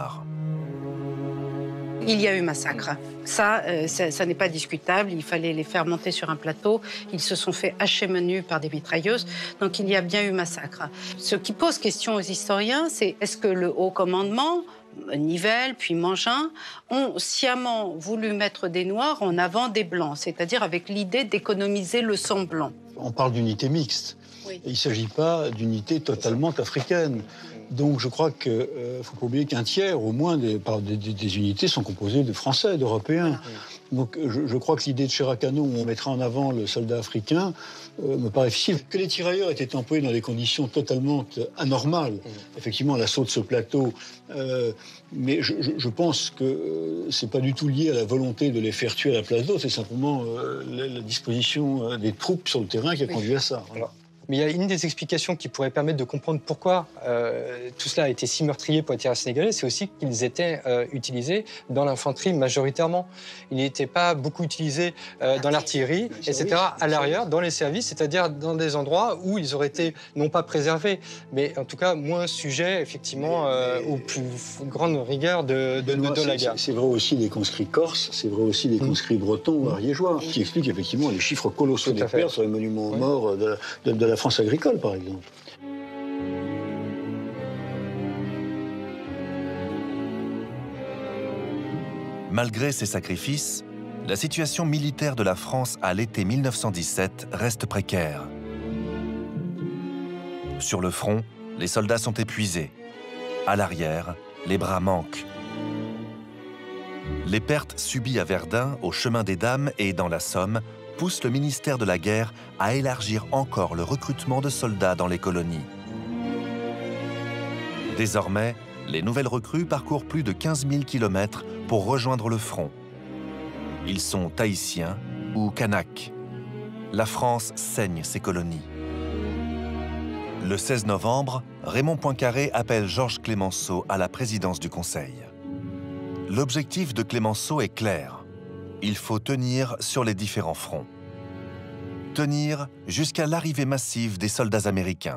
Il y a eu massacre. Ça, euh, ça, ça n'est pas discutable. Il fallait les faire monter sur un plateau. Ils se sont fait hacher menu par des mitrailleuses. Donc il y a bien eu massacre. Ce qui pose question aux historiens, c'est est-ce que le haut commandement, Nivelle, puis Mangin, ont sciemment voulu mettre des Noirs en avant des Blancs, c'est-à-dire avec l'idée d'économiser le sang blanc. On parle d'unité mixte. Oui. Il ne s'agit pas d'unité totalement africaine. Donc je crois qu'il ne euh, faut pas oublier qu'un tiers, au moins, des, des, des unités sont composées de Français, d'Européens. Oui. Donc je, je crois que l'idée de Cherakano, où on mettra en avant le soldat africain, euh, me paraît difficile. Que les tirailleurs étaient employés dans des conditions totalement anormales, oui. Effectivement, l'assaut de ce plateau, euh, mais je, je, je pense que euh, ce n'est pas du tout lié à la volonté de les faire tuer à la place d'autres, c'est simplement euh, la, la disposition euh, des troupes sur le terrain qui a oui. conduit à ça. Voilà. Mais il y a une des explications qui pourrait permettre de comprendre pourquoi euh, tout cela a été si meurtrier pour les tirailleurs sénégalais, c'est aussi qu'ils étaient euh, utilisés dans l'infanterie majoritairement. Ils n'étaient pas beaucoup utilisés euh, dans l'artillerie, et cetera, à l'arrière, dans les services, c'est-à-dire dans des endroits où ils auraient été, non pas préservés, mais en tout cas moins sujets, effectivement, euh, aux plus grandes rigueurs de, de, de, de la guerre. C'est vrai aussi des conscrits corses, c'est vrai aussi des conscrits bretons ou ariégeois, qui expliquent effectivement les chiffres colossaux des pertes sur les monuments aux morts de, de, de la La France agricole, par exemple. Malgré ces sacrifices, la situation militaire de la France à l'été mille neuf cent dix-sept reste précaire. Sur le front, les soldats sont épuisés. À l'arrière, les bras manquent. Les pertes subies à Verdun, au chemin des Dames et dans la Somme pousse le ministère de la Guerre à élargir encore le recrutement de soldats dans les colonies. Désormais, les nouvelles recrues parcourent plus de quinze mille kilomètres pour rejoindre le front. Ils sont tahitiens ou kanaks. La France saigne ses colonies. Le seize novembre, Raymond Poincaré appelle Georges Clemenceau à la présidence du Conseil. L'objectif de Clemenceau est clair. Il faut tenir sur les différents fronts. Tenir jusqu'à l'arrivée massive des soldats américains.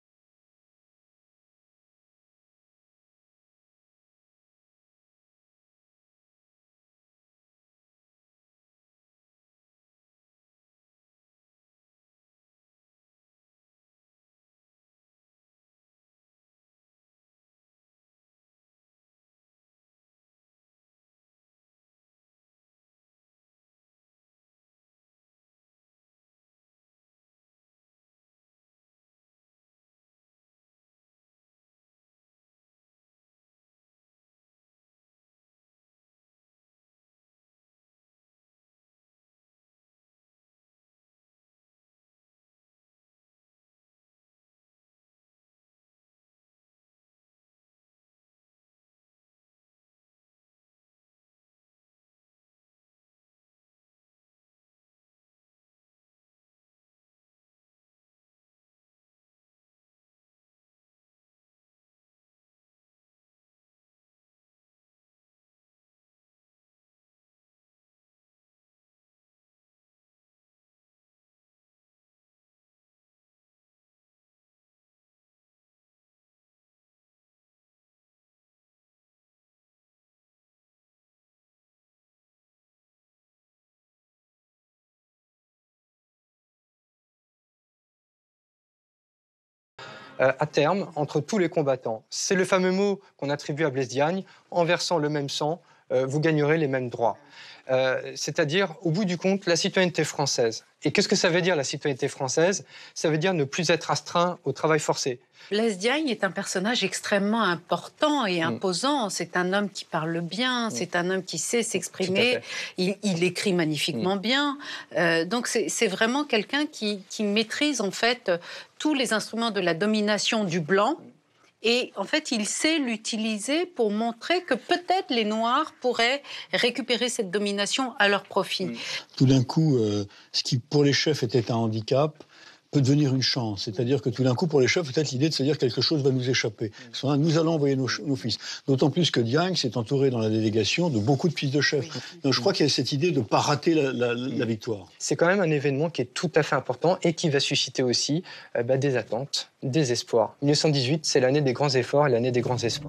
Euh, à terme, entre tous les combattants. C'est le fameux mot qu'on attribue à Blaise Diagne, en versant le même sang, euh, vous gagnerez les mêmes droits. Euh, c'est-à-dire, au bout du compte, la citoyenneté française. Et qu'est-ce que ça veut dire, la citoyenneté française? Ça veut dire ne plus être astreint au travail forcé. Blaise Diagne est un personnage extrêmement important et imposant. Mm. C'est un homme qui parle bien, mm. c'est un homme qui sait s'exprimer, il, il écrit magnifiquement mm. bien. Euh, donc c'est vraiment quelqu'un qui, qui maîtrise en fait tous les instruments de la domination du blanc. Et en fait, il sait l'utiliser pour montrer que peut-être les Noirs pourraient récupérer cette domination à leur profit. Tout d'un coup, euh, ce qui pour les chefs était un handicap peut devenir une chance. C'est-à-dire que tout d'un coup, pour les chefs, peut-être l'idée de se dire quelque chose va nous échapper. Soit nous allons envoyer nos, nos fils. D'autant plus que Diagne s'est entouré dans la délégation de beaucoup de fils de chefs. Donc je crois qu'il y a cette idée de ne pas rater la, la, la victoire. C'est quand même un événement qui est tout à fait important et qui va susciter aussi euh, bah, des attentes, des espoirs. mille neuf cent dix-huit, c'est l'année des grands efforts et l'année des grands espoirs.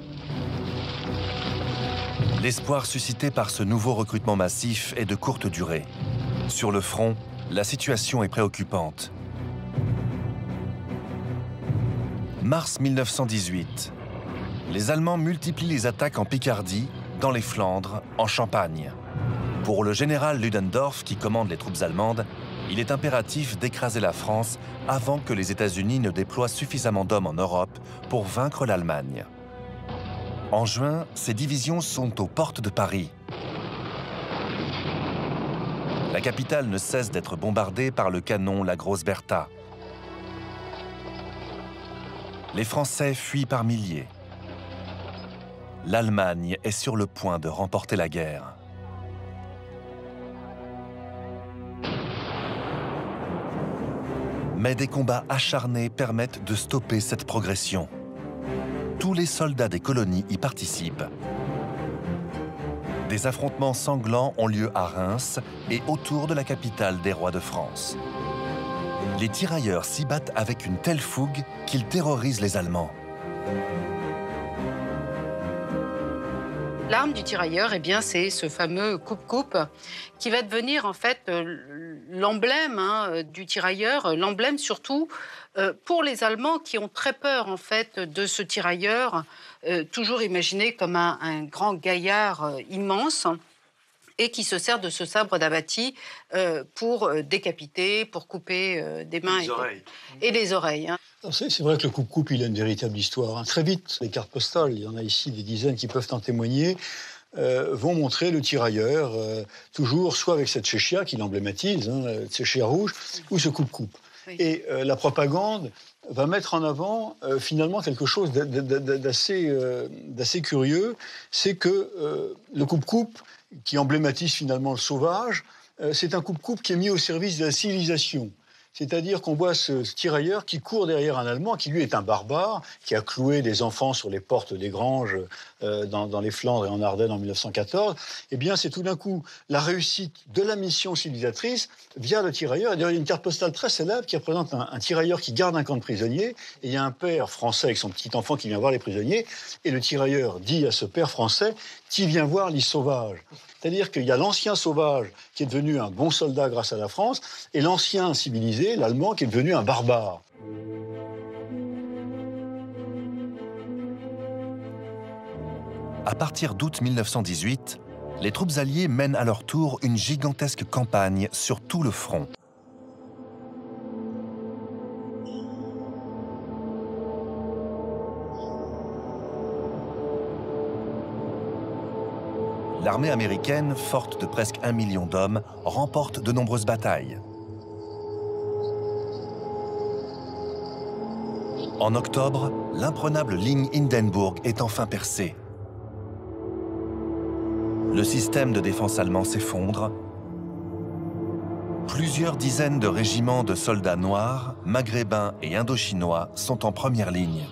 L'espoir suscité par ce nouveau recrutement massif est de courte durée. Sur le front, la situation est préoccupante. Mars mille neuf cent dix-huit. Les Allemands multiplient les attaques en Picardie, dans les Flandres, en Champagne. Pour le général Ludendorff, qui commande les troupes allemandes, il est impératif d'écraser la France avant que les États-Unis ne déploient suffisamment d'hommes en Europe pour vaincre l'Allemagne. En juin, ces divisions sont aux portes de Paris. La capitale ne cesse d'être bombardée par le canon La Grosse Bertha. Les Français fuient par milliers. L'Allemagne est sur le point de remporter la guerre. Mais des combats acharnés permettent de stopper cette progression. Tous les soldats des colonies y participent. Des affrontements sanglants ont lieu à Reims et autour de la capitale des rois de France. Les tirailleurs s'y battent avec une telle fougue qu'ils terrorisent les Allemands. L'arme du tirailleur, eh bien, c'est ce fameux coupe-coupe qui va devenir en fait l'emblème hein, du tirailleur, l'emblème surtout euh, pour les Allemands qui ont très peur en fait de ce tirailleur, euh, toujours imaginé comme un, un grand gaillard euh, immense, et qui se sert de ce sabre d'abbati euh, pour euh, décapiter, pour couper euh, des mains les et, et les oreilles. Hein. C'est vrai que le coupe-coupe, il a une véritable histoire. Hein. Très vite, les cartes postales, il y en a ici des dizaines qui peuvent en témoigner, euh, vont montrer le tirailleur, euh, toujours soit avec cette chéchia qui l'emblématise, hein, cette chéchia rouge, ou ce coupe-coupe. Oui. Et euh, la propagande va mettre en avant euh, finalement quelque chose d'assez euh, d'assez curieux, c'est que euh, le coupe-coupe, qui emblématise finalement le sauvage, euh, c'est un coupe-coupe qui est mis au service de la civilisation. C'est-à-dire qu'on voit ce, ce tirailleur qui court derrière un Allemand qui, lui, est un barbare, qui a cloué des enfants sur les portes des granges euh, dans, dans les Flandres et en Ardennes en mille neuf cent quatorze. Eh bien, c'est tout d'un coup la réussite de la mission civilisatrice via le tirailleur. Et d'ailleurs, il y a une carte postale très célèbre qui représente un, un tirailleur qui garde un camp de prisonniers. Et il y a un père français avec son petit enfant qui vient voir les prisonniers. Et le tirailleur dit à ce père français « Qui vient voir les sauvages ?» C'est-à-dire qu'il y a l'ancien sauvage qui est devenu un bon soldat grâce à la France et l'ancien civilisé, l'Allemand, qui est devenu un barbare. À partir d'août mille neuf cent dix-huit, les troupes alliées mènent à leur tour une gigantesque campagne sur tout le front. L'armée américaine, forte de presque un million d'hommes, remporte de nombreuses batailles. En octobre, l'imprenable ligne Hindenburg est enfin percée. Le système de défense allemand s'effondre. Plusieurs dizaines de régiments de soldats noirs, maghrébins et indochinois sont en première ligne.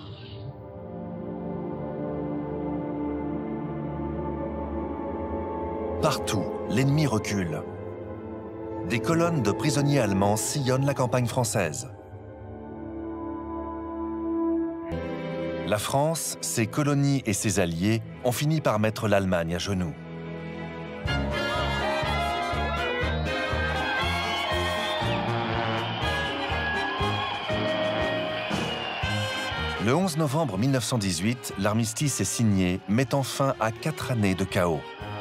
Partout, l'ennemi recule. Des colonnes de prisonniers allemands sillonnent la campagne française. La France, ses colonies et ses alliés ont fini par mettre l'Allemagne à genoux. Le onze novembre mille neuf cent dix-huit, l'armistice est signé, mettant fin à quatre années de chaos.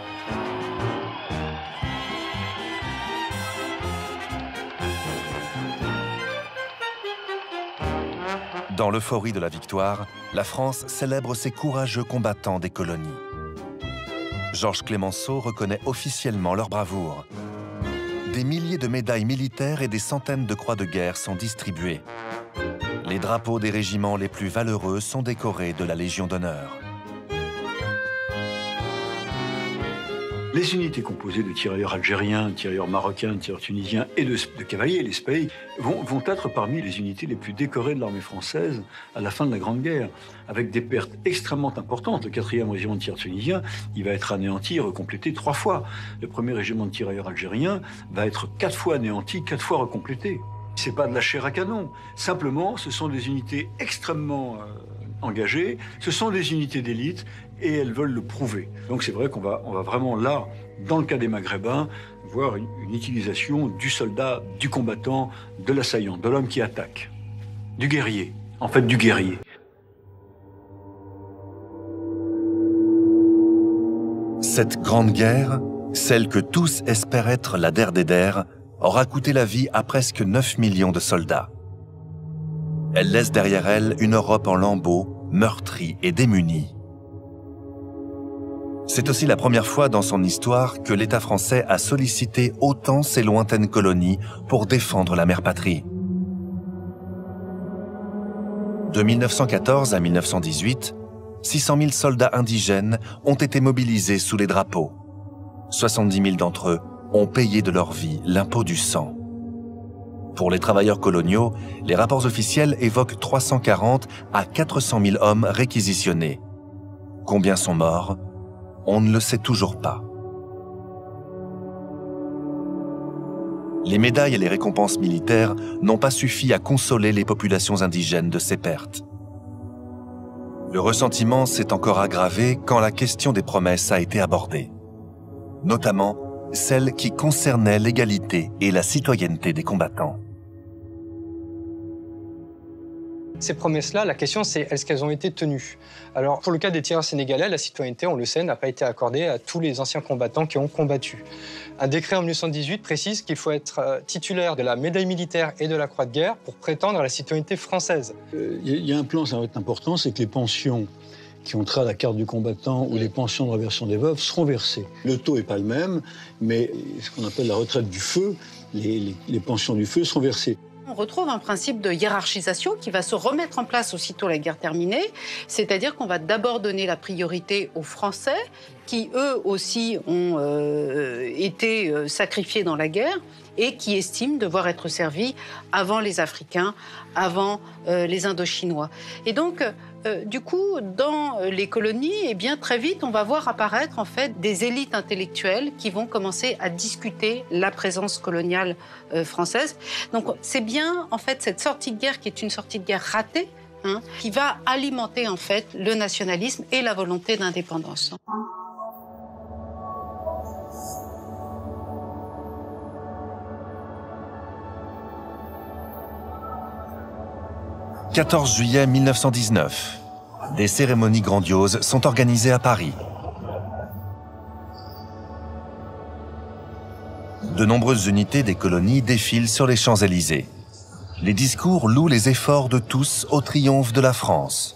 Dans l'euphorie de la victoire, la France célèbre ses courageux combattants des colonies. Georges Clemenceau reconnaît officiellement leur bravoure. Des milliers de médailles militaires et des centaines de croix de guerre sont distribuées. Les drapeaux des régiments les plus valeureux sont décorés de la Légion d'honneur. Les unités composées de tirailleurs algériens, de tirailleurs marocains, de tirailleurs tunisiens et de, de cavaliers, les spahis, vont, vont être parmi les unités les plus décorées de l'armée française à la fin de la Grande Guerre, avec des pertes extrêmement importantes. Le quatrième régiment de tirailleurs tunisiens, il va être anéanti et recomplété trois fois. Le premier régiment de tirailleurs algériens va être quatre fois anéanti, quatre fois recomplété. C'est pas de la chair à canon. Simplement, ce sont des unités extrêmement euh, engagées, ce sont des unités d'élite, et elles veulent le prouver. Donc c'est vrai qu'on va, on va vraiment là, dans le cas des Maghrébins, voir une, une utilisation du soldat, du combattant, de l'assaillant, de l'homme qui attaque, du guerrier, en fait du guerrier. Cette grande guerre, celle que tous espèrent être la der des der, aura coûté la vie à presque neuf millions de soldats. Elle laisse derrière elle une Europe en lambeaux, meurtrie et démunie. C'est aussi la première fois dans son histoire que l'État français a sollicité autant ses lointaines colonies pour défendre la mère patrie. De mille neuf cent quatorze à mille neuf cent dix-huit, six cent mille soldats indigènes ont été mobilisés sous les drapeaux. soixante-dix mille d'entre eux ont payé de leur vie l'impôt du sang. Pour les travailleurs coloniaux, les rapports officiels évoquent trois cent quarante à quatre cent mille hommes réquisitionnés. Combien sont morts ? On ne le sait toujours pas. Les médailles et les récompenses militaires n'ont pas suffi à consoler les populations indigènes de ces pertes. Le ressentiment s'est encore aggravé quand la question des promesses a été abordée, notamment celle qui concernait l'égalité et la citoyenneté des combattants. Ces promesses-là, la question c'est est-ce qu'elles ont été tenues? Alors pour le cas des tireurs sénégalais, la citoyenneté, on le sait, n'a pas été accordée à tous les anciens combattants qui ont combattu. Un décret en mille neuf cent dix-huit précise qu'il faut être titulaire de la médaille militaire et de la croix de guerre pour prétendre à la citoyenneté française. Il euh, y a un plan, ça va être important, c'est que les pensions qui ont trait à la carte du combattant ou les pensions de réversion des veuves seront versées. Le taux n'est pas le même, mais ce qu'on appelle la retraite du feu, les, les, les pensions du feu seront versées. On retrouve un principe de hiérarchisation qui va se remettre en place aussitôt la guerre terminée, c'est-à-dire qu'on va d'abord donner la priorité aux Français, qui eux aussi ont euh, été euh, sacrifiés dans la guerre et qui estiment devoir être servis avant les Africains, avant euh, les Indochinois. Et donc, euh, du coup, dans les colonies, eh bien, très vite, on va voir apparaître en fait des élites intellectuelles qui vont commencer à discuter la présence coloniale euh, française. Donc, c'est bien en fait cette sortie de guerre qui est une sortie de guerre ratée, hein, qui va alimenter en fait le nationalisme et la volonté d'indépendance. quatorze juillet mille neuf cent dix-neuf. Des cérémonies grandioses sont organisées à Paris. De nombreuses unités des colonies défilent sur les Champs-Élysées. Les discours louent les efforts de tous au triomphe de la France.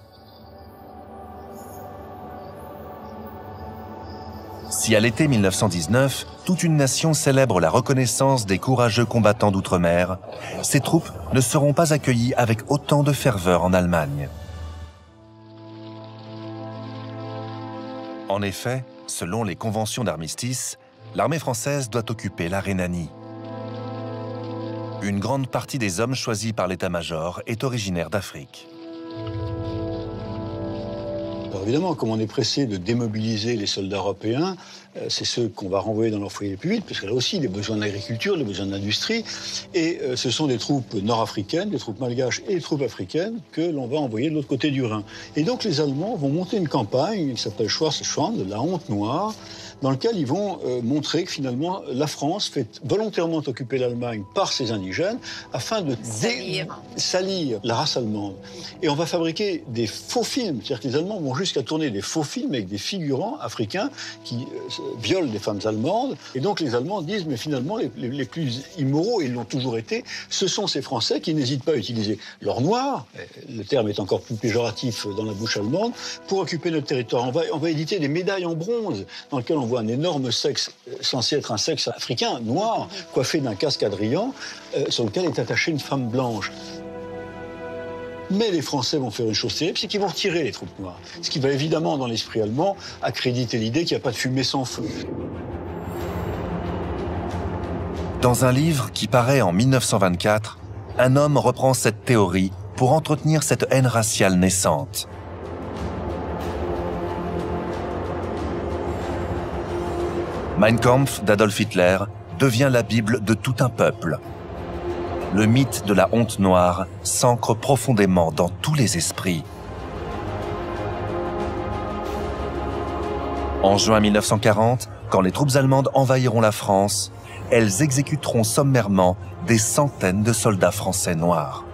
Si à l'été mille neuf cent dix-neuf, toute une nation célèbre la reconnaissance des courageux combattants d'outre-mer, ces troupes ne seront pas accueillies avec autant de ferveur en Allemagne. En effet, selon les conventions d'armistice, l'armée française doit occuper la Rhénanie. Une grande partie des hommes choisis par l'état-major est originaire d'Afrique. Alors évidemment, comme on est pressé de démobiliser les soldats européens, euh, c'est ceux qu'on va renvoyer dans leur foyer les plus vite, parce que là aussi, les besoins d'agriculture, les besoins d'industrie, et euh, ce sont des troupes nord-africaines, des troupes malgaches et des troupes africaines que l'on va envoyer de l'autre côté du Rhin. Et donc les Allemands vont monter une campagne qui s'appelle Schwarzschwand, la honte noire, dans lequel ils vont euh, montrer que finalement la France fait volontairement occuper l'Allemagne par ses indigènes afin de salir. salir la race allemande. Et on va fabriquer des faux films, c'est-à-dire que les Allemands vont jusqu'à tourner des faux films avec des figurants africains qui euh, violent des femmes allemandes. Et donc les Allemands disent, mais finalement les, les, les plus immoraux, ils l'ont toujours été, ce sont ces Français qui n'hésitent pas à utiliser l'or noir, le terme est encore plus péjoratif dans la bouche allemande, pour occuper notre territoire. On va, on va éditer des médailles en bronze dans lesquelles on voit un énorme sexe, censé être un sexe africain, noir, coiffé d'un casque adrian, euh, sur lequel est attachée une femme blanche. Mais les Français vont faire une chose terrible, c'est qu'ils vont retirer les troupes noires. Ce qui va évidemment, dans l'esprit allemand, accréditer l'idée qu'il n'y a pas de fumée sans feu. Dans un livre qui paraît en mille neuf cent vingt-quatre, un homme reprend cette théorie pour entretenir cette haine raciale naissante. Mein Kampf d'Adolf Hitler devient la Bible de tout un peuple. Le mythe de la honte noire s'ancre profondément dans tous les esprits. En juin mille neuf cent quarante, quand les troupes allemandes envahiront la France, elles exécuteront sommairement des centaines de soldats français noirs.